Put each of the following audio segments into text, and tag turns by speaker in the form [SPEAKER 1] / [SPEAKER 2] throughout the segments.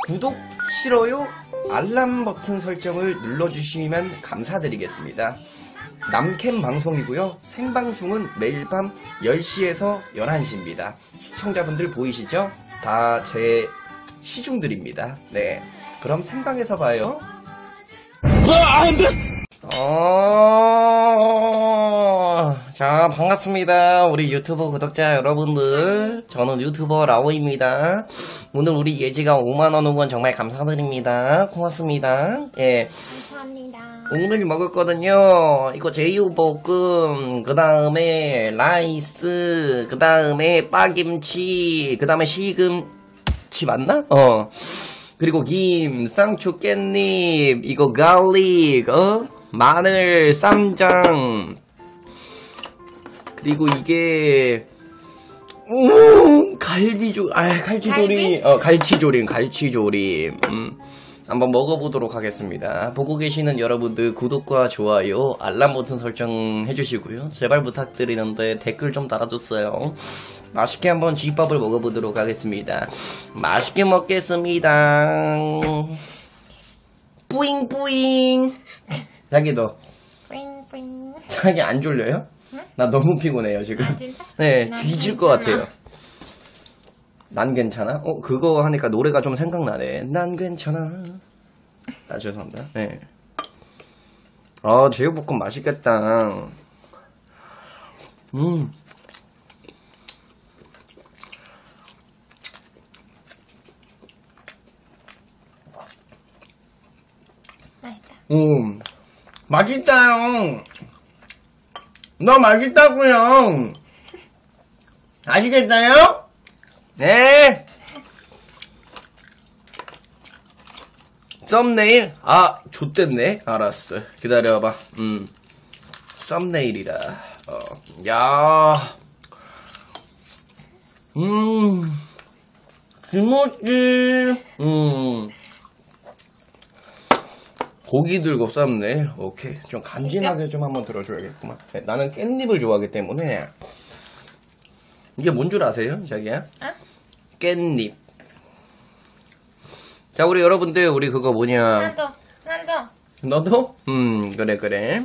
[SPEAKER 1] 구독, 싫어요, 알람 버튼 설정을 눌러주시면 감사드리겠습니다. 남캠 방송이고요. 생방송은 매일 밤 10시에서 11시입니다. 시청자분들 보이시죠? 다 제 시중들입니다. 네, 그럼 생방에서 봐요. 안 돼! 자, 반갑습니다. 우리 유튜브 구독자 여러분들. 저는 유튜버 라오입니다. 오늘 우리 예지가 5만원 후원 정말 감사드립니다. 고맙습니다. 예.
[SPEAKER 2] 감사합니다.
[SPEAKER 1] 오늘 먹을 거는요, 이거 제육볶음, 그 다음에 라이스, 그 다음에 빠김치, 그 다음에 시금치 맞나? 그리고 김, 쌍추, 깻잎, 이거 갈릭, 마늘, 쌈장. 그리고 이게 갈치조림. 갈치조림. 한번 먹어보도록 하겠습니다. 보고 계시는 여러분들 구독과 좋아요, 알람 버튼 설정 해주시고요. 제발 부탁드리는데 댓글 좀 달아줬어요. 맛있게 한번 쥐밥을 먹어보도록 하겠습니다. 맛있게 먹겠습니다. 뿌잉뿌잉. 자기도.
[SPEAKER 2] 뿌잉뿌잉.
[SPEAKER 1] 자기 안 졸려요?
[SPEAKER 2] 응?
[SPEAKER 1] 나 너무 피곤해요 지금.
[SPEAKER 2] 아, 진짜?
[SPEAKER 1] 네, 뒤질 것 같아요. 난 괜찮아? 그거 하니까 노래가 좀 생각나네. 난 괜찮아. 아, 죄송합니다. 네. 제육볶음 맛있겠다.
[SPEAKER 2] 맛있다.
[SPEAKER 1] 맛있다요. 너 맛있다고요. 아시겠어요? 네. 썸네일? 좆됐네. 알았어. 기다려봐. 썸네일이라. 야. 김치. 고기 들고 썸네일. 오케이. 좀 간지나게 좀 한번 들어줘야겠구만. 네, 나는 깻잎을 좋아하기 때문에. 이게 뭔 줄 아세요, 자기야? 깻잎. 자, 우리 여러분들, 우리 그거 뭐냐.
[SPEAKER 2] 나도.
[SPEAKER 1] 너도? 그래.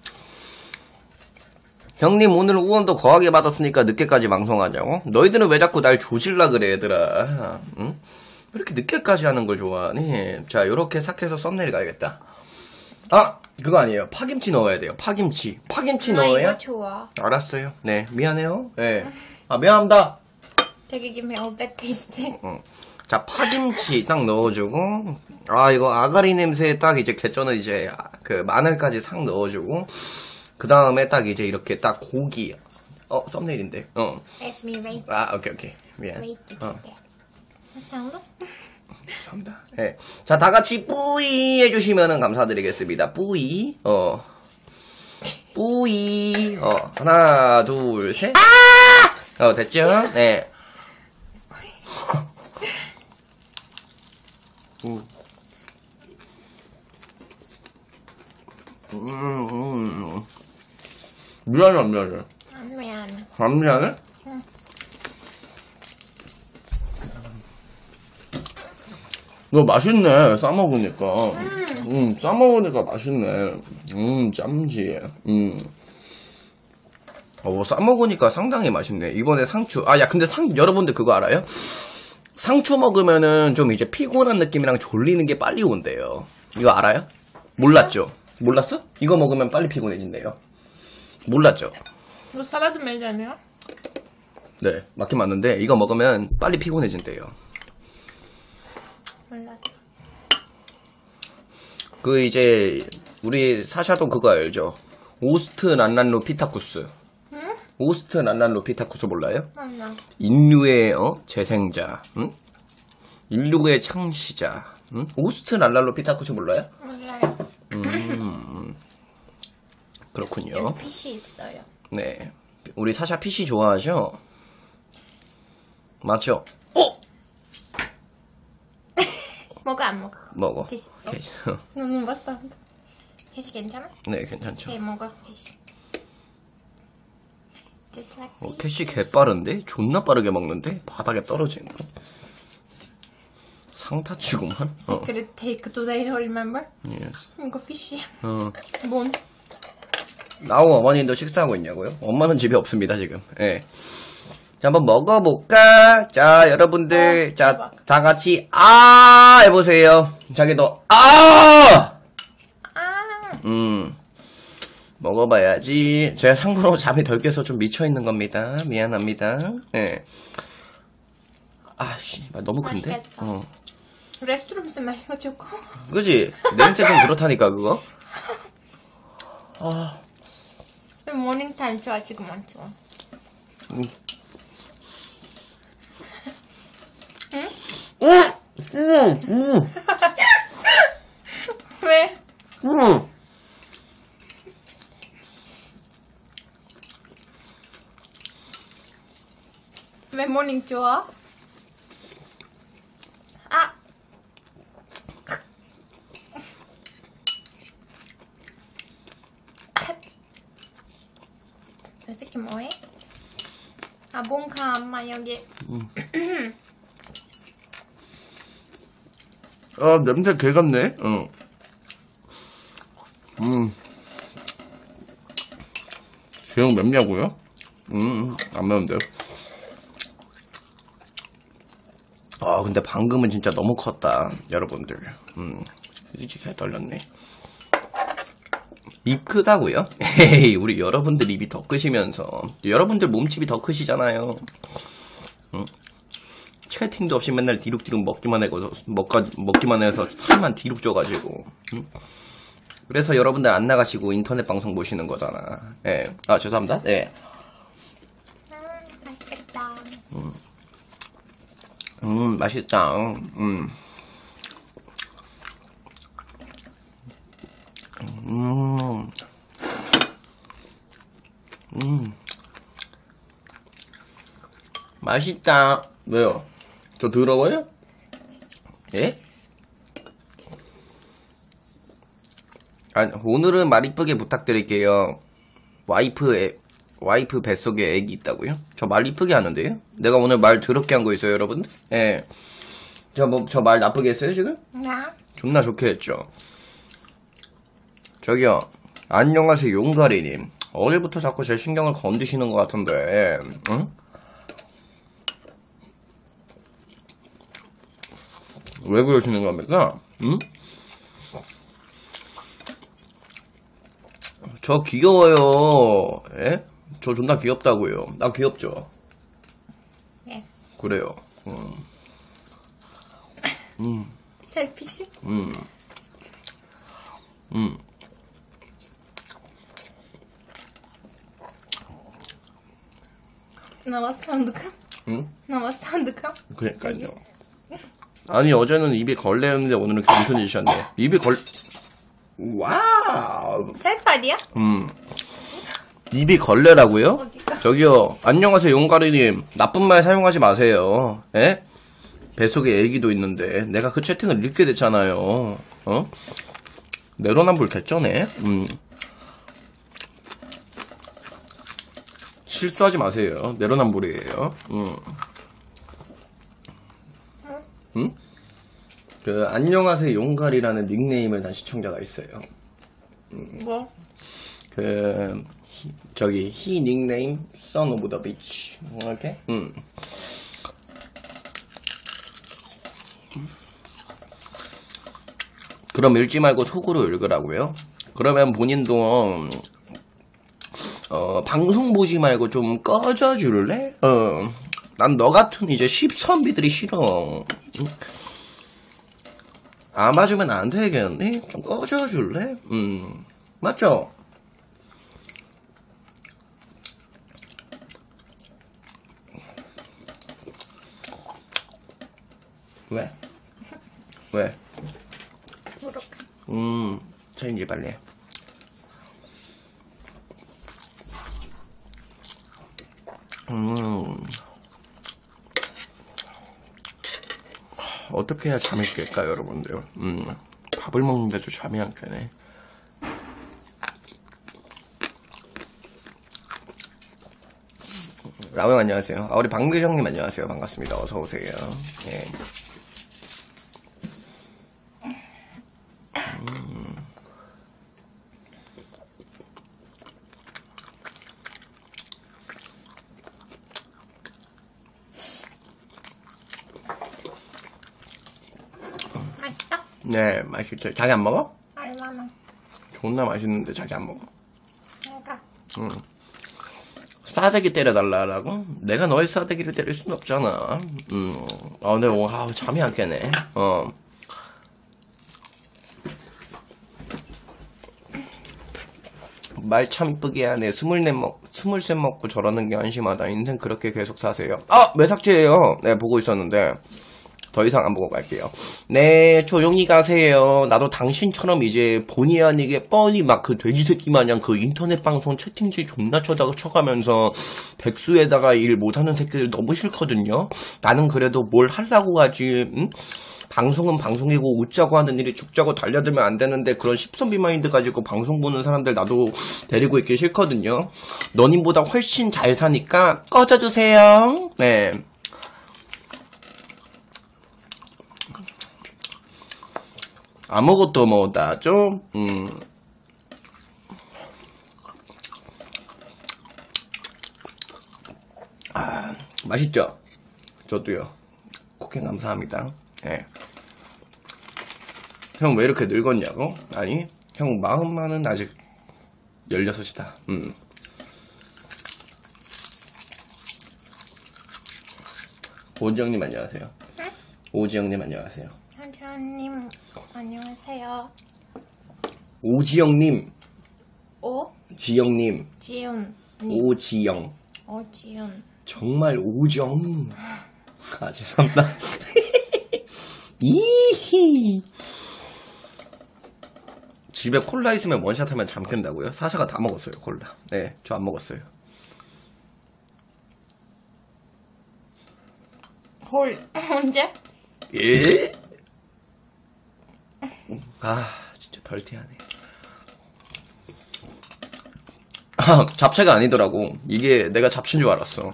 [SPEAKER 1] 형님, 오늘 후원도 거하게 받았으니까 늦게까지 방송하자고? 너희들은 왜 자꾸 날 조질라 그래, 얘들아. 응? 왜 이렇게 늦게까지 하는 걸 좋아하니? 자, 요렇게 삭해서 썸네일 가야겠다. 그거 아니에요. 파김치 넣어야 돼요. 파김치 넣어야?
[SPEAKER 2] 이거 좋아.
[SPEAKER 1] 알았어요. 네, 미안해요. 네. 미안합니다.
[SPEAKER 2] 되게 김에 올백 테이스트.
[SPEAKER 1] 자, 파김치 딱 넣어주고, 이거 아가리 냄새에 딱 이제 개쩌는 이제 그 마늘까지 싹 넣어주고, 그 다음에 딱 이제 이렇게 딱 고기. 썸네일인데.
[SPEAKER 2] It's me, right?
[SPEAKER 1] 오케이. 미안.
[SPEAKER 2] Wait.
[SPEAKER 1] 감사합니다. 네. 자, 다 같이 뿌이 해주시면 감사드리겠습니다. 뿌이. 뿌이. 하나, 둘, 셋. 됐죠? 네. 미안해.
[SPEAKER 2] 안 미안해.
[SPEAKER 1] 안 미안해?
[SPEAKER 2] 응.
[SPEAKER 1] 너 맛있네. 싸먹으니까. 싸먹으니까 맛있네. 짬지. 싸먹으니까 상당히 맛있네. 이번에 상추. 근데 여러분들 그거 알아요? 상추 먹으면은 좀 이제 피곤한 느낌이랑 졸리는 게 빨리 온대요. 이거 알아요? 몰랐죠? 몰랐어? 이거 먹으면 빨리 피곤해진대요. 몰랐죠?
[SPEAKER 2] 이거 사라드 메뉴 아니야?
[SPEAKER 1] 네, 맞긴 맞는데 이거 먹으면 빨리 피곤해진대요.
[SPEAKER 2] 몰랐어.
[SPEAKER 1] 그 이제 우리 사샤도 그거 알죠? 오스트 난란로 피타쿠스.
[SPEAKER 2] 응?
[SPEAKER 1] 오스트 난란로 피타쿠스 몰라요?
[SPEAKER 2] 몰라.
[SPEAKER 1] 인류의 재생자, 인류의 창시자, 오스트 난란로 피타쿠스 몰라요?
[SPEAKER 2] 몰라요.
[SPEAKER 1] 그렇군요.
[SPEAKER 2] 여기 PC 있어요.
[SPEAKER 1] 네, 우리 사샤 PC 좋아하죠? 맞죠?
[SPEAKER 2] 먹어 안 먹어?
[SPEAKER 1] 먹어.
[SPEAKER 2] PC.
[SPEAKER 1] 오케이.
[SPEAKER 2] 너무 맛있어. PC 괜찮아?
[SPEAKER 1] 네, 괜찮죠.
[SPEAKER 2] 네, 먹어 PC. Just like
[SPEAKER 1] 캐시 개빠른데? 존나 빠르게 먹는데? 바닥에 떨어지는 거. 상타치구만.
[SPEAKER 2] Secret take today, remember?
[SPEAKER 1] Yes.
[SPEAKER 2] 이거 fishy.
[SPEAKER 1] 어.
[SPEAKER 2] 뭔?
[SPEAKER 1] 나우 어머님도 식사하고 있냐고요? 엄마는 집에 없습니다, 지금. 예. 자, 한번 먹어볼까? 자, 여러분들. 자,
[SPEAKER 2] 대박.
[SPEAKER 1] 다 같이, 해보세요. 자기도,
[SPEAKER 2] 아!
[SPEAKER 1] 먹어봐야지. 제가 상부로 잠이 덜 깨서 좀 미쳐있는 겁니다. 미안합니다. 예. 아씨, 너무 큰데?
[SPEAKER 2] 맛있겠다. 레스토랑 쓰면 이거 좋고.
[SPEAKER 1] 그지? 냄새 좀 그렇다니까, 그거?
[SPEAKER 2] 모닝타임 좋아, 지금 안 좋아. 왜? 왜 모닝 좋아? 아! 이 새끼 뭐해? 아, 뭔가 엄마 여기.
[SPEAKER 1] 냄새 개 같네. 응. 기억 맵냐고요? 안 매운데. 근데 방금은 진짜 너무 컸다, 여러분들. 이제 개 떨렸네. 입 크다고요? 에이, 우리 여러분들 입이 더 크시면서. 여러분들 몸집이 더 크시잖아요. 채팅도 없이 맨날 뒤룩뒤룩 먹기만 해서 살만 뒤룩 쪄가지고. 그래서 여러분들 안 나가시고 인터넷 방송 보시는 거잖아. 예. 죄송합니다. 예.
[SPEAKER 2] 맛있겠다.
[SPEAKER 1] 맛있다. 맛있다. 왜요? 저 더러워요? 예? 오늘은 말 이쁘게 부탁드릴게요. 와이프 뱃속에 애기 있다고요? 저 말 이쁘게 하는데요? 내가 오늘 말 더럽게 한 거 있어요, 여러분들? 예. 저 말 나쁘게 했어요, 지금?
[SPEAKER 2] 나?
[SPEAKER 1] 존나 좋게 했죠. 저기요. 안녕하세요, 용가리님. 어제부터 자꾸 제 신경을 건드시는 것 같은데, 응? 왜 그러시는 겁니까? 응? 저 귀여워요. 예? 저 존나 귀엽다고요. 나 귀엽죠?
[SPEAKER 2] 예.
[SPEAKER 1] 그래요.
[SPEAKER 2] 셀피시? 나왔어, 한두칸?
[SPEAKER 1] 응?
[SPEAKER 2] 나왔어, 한두칸?
[SPEAKER 1] 그러니까요. 아니, 어제는 입이 걸레였는데 오늘은 겸손해지셨네. 입이 와우.
[SPEAKER 2] 셀파디야?
[SPEAKER 1] 입이 걸레라고요?
[SPEAKER 2] 어디가?
[SPEAKER 1] 저기요. 안녕하세요, 용가리님. 나쁜 말 사용하지 마세요. 예? 뱃속에 애기도 있는데 내가 그 채팅을 읽게 됐잖아요. 내로남불 개쩌네. 실수하지 마세요. 내로남불이에요. 응? 그 안녕하세요 용가리라는 닉네임을 단 시청자가 있어요.
[SPEAKER 2] 뭐?
[SPEAKER 1] 저기 히 닉네임 Son of the Beach 이렇게. 그럼 읽지 말고 속으로 읽으라고요? 그러면 본인도 방송 보지 말고 좀 꺼져 줄래? 난 너 같은 이제 십선비들이 싫어. 안아주면 안 되겠니? 좀 꺼져 줄래? 맞죠? 왜? 왜?
[SPEAKER 2] 모르겠.
[SPEAKER 1] 체인지 빨리 해. 어떻게 해야 잠이 깰까요, 여러분들? 밥을 먹는데도 잠이 안 깨네. 라오형 안녕하세요. 우리 박미정님 안녕하세요. 반갑습니다. 어서오세요. 예. 네, 맛있죠. 자기 안 먹어?
[SPEAKER 2] 얼마나?
[SPEAKER 1] 존나 맛있는데 자기 안 먹어.
[SPEAKER 2] 내가.
[SPEAKER 1] 응. 싸대기 때려달라고? 내가 너의 싸대기를 때릴 순 없잖아. 근데 잠이 안 깨네. 말 참 이쁘게 하네. 23 먹고 저러는 게 안심하다. 인생 그렇게 계속 사세요. 왜 삭제해요? 네, 보고 있었는데. 더 이상 안 보고 갈게요. 네, 조용히 가세요. 나도 당신처럼 이제 본의 아니게 뻔히 막 그 돼지 새끼 마냥 그 인터넷 방송 채팅질 존나 쳐가면서 백수에다가 일 못하는 새끼들 너무 싫거든요. 나는 그래도 뭘 하려고 하지, 응? 방송은 방송이고 웃자고 하는 일이 죽자고 달려들면 안 되는데 그런 십선비 마인드 가지고 방송 보는 사람들 나도 데리고 있기 싫거든요. 너님보다 훨씬 잘 사니까 꺼져주세요. 네. 아무것도 못하죠. 맛있죠? 저도요. 쿠킹 감사합니다. 네. 형 왜 이렇게 늙었냐고? 아니, 형 마음만은 아직 16이다. 오지영님 안녕하세요.
[SPEAKER 2] 응?
[SPEAKER 1] 오지영님 안녕하세요.
[SPEAKER 2] 한지원님 안녕하세요.
[SPEAKER 1] 오지영님.
[SPEAKER 2] 지윤.
[SPEAKER 1] 오지영.
[SPEAKER 2] 지윤.
[SPEAKER 1] 정말 오정. 죄송합니다. 이히. 집에 콜라 있으면 원샷 하면 잠 깬다고요? 사샤가 다 먹었어요, 콜라. 네, 저 안 먹었어요.
[SPEAKER 2] 홀, 언제?
[SPEAKER 1] 예? 진짜 덜티하네. 잡채가 아니더라고. 이게 내가 잡채인 줄 알았어.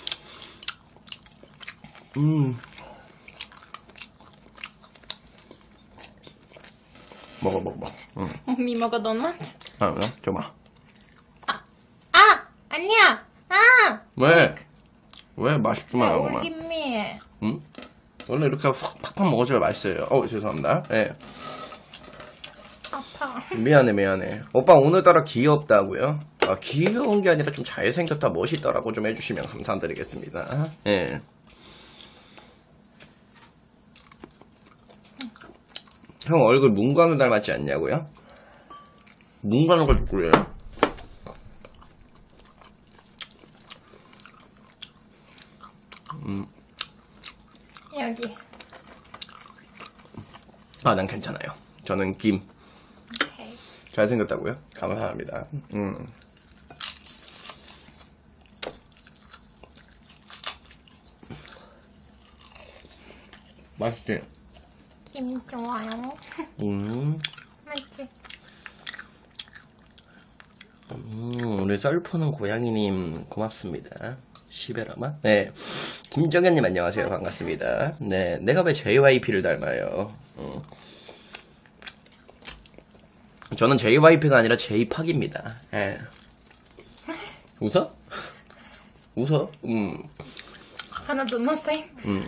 [SPEAKER 1] 먹어.
[SPEAKER 2] 미 먹어 도넛?
[SPEAKER 1] 줘봐.
[SPEAKER 2] 아니야.
[SPEAKER 1] 왜 맛있기만 하고만.
[SPEAKER 2] 올김미.
[SPEAKER 1] 응? 원래 이렇게 팍팍 먹어줘야 맛있어요. 죄송합니다. 네.
[SPEAKER 2] 아파.
[SPEAKER 1] 미안해. 오빠 오늘따라 귀엽다고요? 귀여운 게 아니라 좀 잘생겼다, 멋있다라고 좀 해주시면 감사드리겠습니다. 예. 형 얼굴 문광을 닮았지 않냐고요? 문광을 누구예요?
[SPEAKER 2] 여기.
[SPEAKER 1] 난 괜찮아요. 저는 김.
[SPEAKER 2] 오케이.
[SPEAKER 1] 잘생겼다고요? 감사합니다. 맛있지?
[SPEAKER 2] 김 좋아요. 맞지?
[SPEAKER 1] 우리 썰푸는 고양이님 고맙습니다. 시베라마? 네. 김정현님 안녕하세요. 반갑습니다. 네. 내가 왜 JYP를 닮아요? 저는 JYP가 아니라 J팍입니다. 예. 웃어?
[SPEAKER 2] 하나도 노쌤?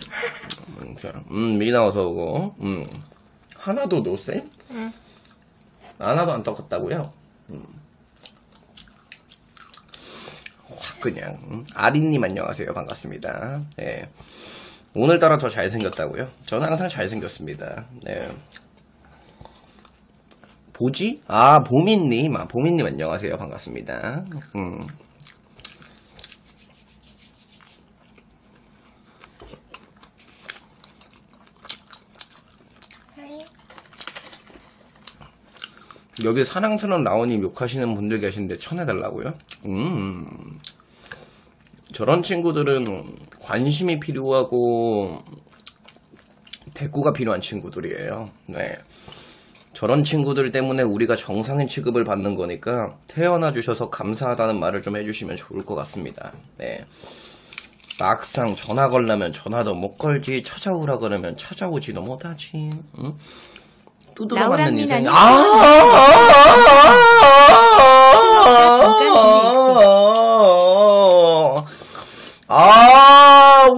[SPEAKER 1] 미나 어서 오고. 하나도 노쌤?
[SPEAKER 2] 응.
[SPEAKER 1] 하나도 안 똑같다고요? 확 그냥. 아린님 안녕하세요. 반갑습니다. 네. 오늘따라 더 잘생겼다고요? 저는 항상 잘생겼습니다. 네. 보지? 보민님. 보민님 안녕하세요. 반갑습니다. 여기 사랑스러운 라온님 욕하시는 분들 계신데 쳐내달라고요? 저런 친구들은 관심이 필요하고 대꾸가 필요한 친구들이에요. 네. 저런 친구들 때문에 우리가 정상인 취급을 받는 거니까 태어나 주셔서 감사하다는 말을 좀 해주시면 좋을 것 같습니다. 네. 막상 전화 걸려면 전화도 못 걸지, 찾아오라 그러면 찾아오지도 못하지. 응? 두드러 맞는 인생.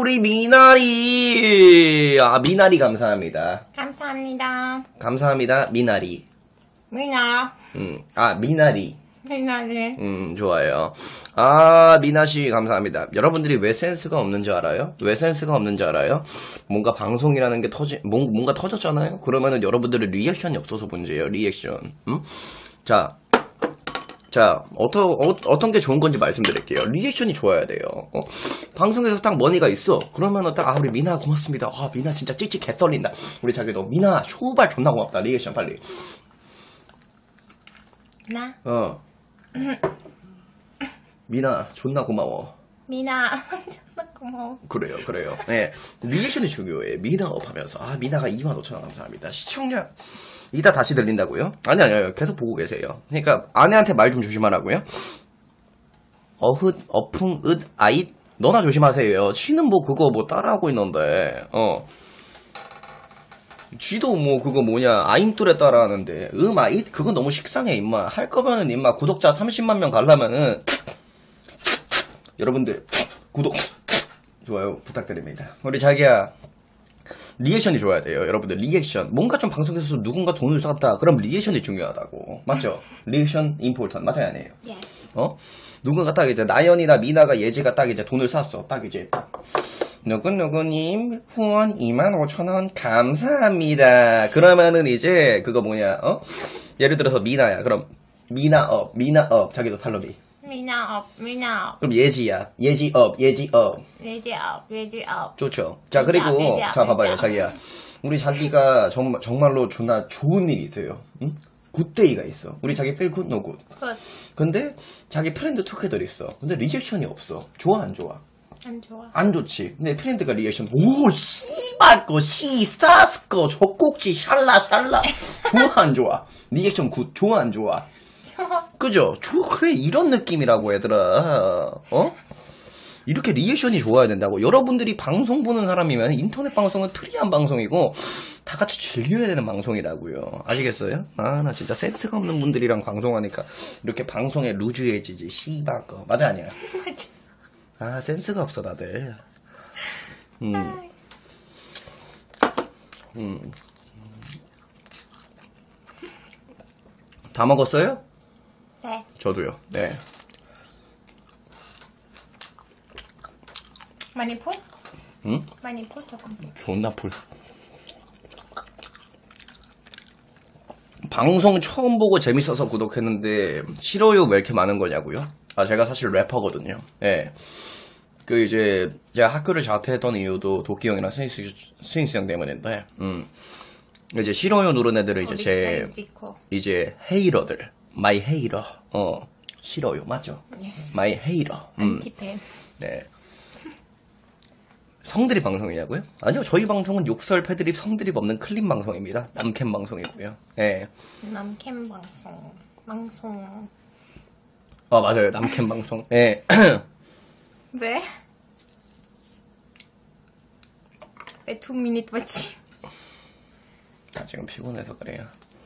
[SPEAKER 1] 우리 미나리. 아, 미나리 감사합니다.
[SPEAKER 2] 감사합니다.
[SPEAKER 1] 감사합니다, 미나리.
[SPEAKER 2] 미나.
[SPEAKER 1] 아, 미나리.
[SPEAKER 2] 미나리.
[SPEAKER 1] 좋아요. 아, 미나씨, 감사합니다. 여러분들이 왜 센스가 없는지 알아요? 왜 센스가 없는지 알아요? 뭔가 방송이라는 게 뭔가 터졌잖아요? 그러면은 여러분들의 리액션이 없어서 문제예요, 리액션. 자, 어떤 게 좋은 건지 말씀드릴게요. 리액션이 좋아야 돼요. 방송에서 딱 머니가 있어. 그러면은 딱, 아, 우리 미나 고맙습니다. 아, 미나 진짜 찌찌 개떨린다. 우리 자기도, 미나, 슈발 존나 고맙다. 리액션 빨리.
[SPEAKER 2] 나.
[SPEAKER 1] 미나, 존나 고마워.
[SPEAKER 2] 미나. 정말 고마워.
[SPEAKER 1] 그래요. 네. 리액션이 중요해. 미나업 하면서. 아, 미나가 25,000원 감사합니다. 시청자. 이따 다시 들린다고요? 아니요. 계속 보고 계세요. 그러니까, 아내한테 말 좀 조심하라고요? 어흥, 으, 아잇. 너나 조심하세요. 쥐는 뭐 그거 뭐 따라하고 있는데, 쥐도 뭐 그거 뭐냐, 아임돌에 따라하는데, 아잇? 그건 너무 식상해, 임마. 할 거면은, 임마, 구독자 30만 명 가려면은, 여러분들, 구독, 좋아요 부탁드립니다. 우리 자기야, 리액션이 좋아야 돼요. 여러분들, 리액션. 뭔가 좀 방송에서 누군가 돈을 쐈다. 그럼 리액션이 중요하다고. 맞죠? 리액션 임포턴. 맞아요, 아니에요?
[SPEAKER 2] Yes.
[SPEAKER 1] 누군가 딱 이제, 나연이나 미나가 예지가 딱 이제 돈을 쐈어. 딱 이제. 누구님, 후원 25,000원 감사합니다. 그러면은 이제, 그거 뭐냐, 예를 들어서 미나야. 그럼, 미나업. 자기도 팔로비.
[SPEAKER 2] 미나.
[SPEAKER 1] 그럼 예지야. 예지업.
[SPEAKER 2] 레디업.
[SPEAKER 1] 좋죠. 자, 그리고,
[SPEAKER 2] 예지업,
[SPEAKER 1] 자, 봐봐요,
[SPEAKER 2] 예지업.
[SPEAKER 1] 자기야. 우리 자기가 정말로 존나 좋은 일이 있어요. 응? 굿데이가 있어. 우리 자기 필 굿, 노 굿.
[SPEAKER 2] 굿.
[SPEAKER 1] 근데, 자기 프렌드 투게더 있어. 근데 리젝션이 없어. 좋아, 안 좋아?
[SPEAKER 2] 안 좋아.
[SPEAKER 1] 안 좋지. 근데 프렌드가 리액션, 오, 씨발 거, 사스 거, 젖꼭지, 샬라. 좋아, 안 좋아? 리액션 굿, 좋아, 안 좋아?
[SPEAKER 2] 좋아.
[SPEAKER 1] 그죠? 그래, 이런 느낌이라고, 얘들아. 이렇게 리액션이 좋아야 된다고. 여러분들이 방송 보는 사람이면 인터넷 방송은 프리한 방송이고, 다 같이 즐겨야 되는 방송이라고요. 아시겠어요? 아, 나 진짜 센스가 없는 분들이랑 방송하니까, 이렇게 방송에 루즈해지지, 씨발 거. 맞아, 아니야?
[SPEAKER 2] 맞아.
[SPEAKER 1] 아, 센스가 없어, 다들. 다 먹었어요?
[SPEAKER 2] 네.
[SPEAKER 1] 저도요. 네.
[SPEAKER 2] 많이 풀?
[SPEAKER 1] 응?
[SPEAKER 2] 많이 풀 조금.
[SPEAKER 1] 존나 풀. 방송 처음 보고 재밌어서 구독했는데 싫어요 왜 이렇게 많은 거냐고요? 아, 제가 사실 래퍼거든요. 예. 그 이제 제가 학교를 자퇴했던 이유도 도끼 형이랑 스윙스 형 때문인데, 이제 싫어요 누른 애들은 이제 이제 헤이러들, 마이 헤이러, 싫어요 맞죠?
[SPEAKER 2] Yes.
[SPEAKER 1] 마이 헤이러.
[SPEAKER 2] 안티팬.
[SPEAKER 1] 네. 성드립 방송이냐고요? 아니요, 저희 방송은 욕설, 패드립, 성드립 없는 클린 방송입니다. 남캠 방송이고요. 예.
[SPEAKER 2] 남캠 방송.
[SPEAKER 1] 맞아요, 남캠 방송. 예.
[SPEAKER 2] 왜? 왜 2미닛 봤지?
[SPEAKER 1] 나 지금 피곤해서 그래요.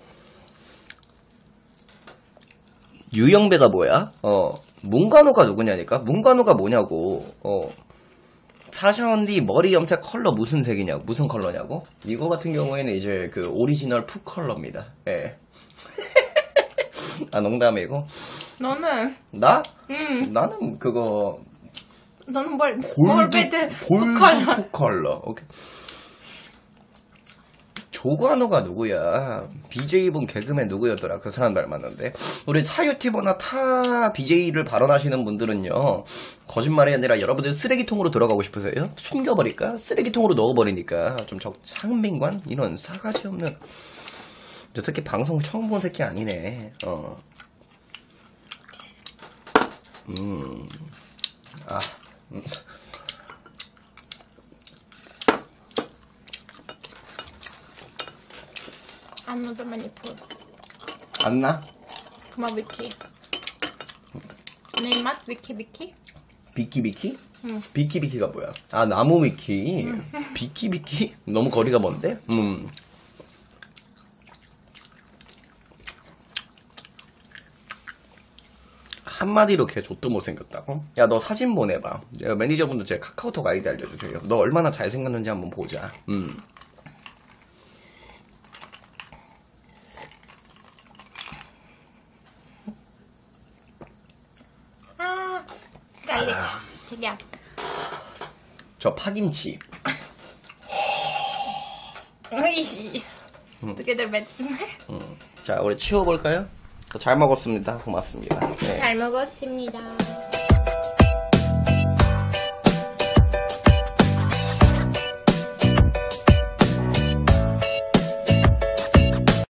[SPEAKER 1] 유영배가 뭐야? 문간호가 누구냐니까? 문간호가 뭐냐고. 사샤 언니 머리 염색 컬러 무슨 색이냐고, 무슨 컬러냐고? 이거 같은 경우에는 이제 그 오리지널 푸 컬러입니다. 예. 아, 농담이고.
[SPEAKER 2] 너는?
[SPEAKER 1] 나?
[SPEAKER 2] 응.
[SPEAKER 1] 나는 그거
[SPEAKER 2] 너는 몰베드 푸컬러.
[SPEAKER 1] 푸 컬러. 오케이. 조관호가 누구야? BJ분 개그맨 누구였더라? 그 사람 닮았는데. 우리 차 유튜버나 타 BJ를 발언하시는 분들은요, 거짓말이 아니라 여러분들 쓰레기통으로 들어가고 싶으세요? 숨겨버릴까? 쓰레기통으로 넣어버리니까 좀 상민관? 이런 싸가지 없는. 특히 방송 처음 본 새끼 아니네.
[SPEAKER 2] Another manipul.
[SPEAKER 1] 안나?
[SPEAKER 2] Kuma Vicky. Name mat Vicky.
[SPEAKER 1] 비키비키?
[SPEAKER 2] 응.
[SPEAKER 1] 비키비키가 뭐야? 아, 나무 위키. 비키비키? 너무 거리가 먼데? 한마디로 걔 좆도 못생겼다고? 야, 너 사진 보내봐. 매니저분도 제 카카오톡 아이디 알려주세요. 너 얼마나 잘생겼는지 한번 보자.
[SPEAKER 2] 아, 갈릭. 특이야.
[SPEAKER 1] 저 파김치.
[SPEAKER 2] 으이씨. Together bad smell.
[SPEAKER 1] 자, 우리 치워볼까요? 잘 먹었습니다. 고맙습니다. 네.
[SPEAKER 2] 잘 먹었습니다.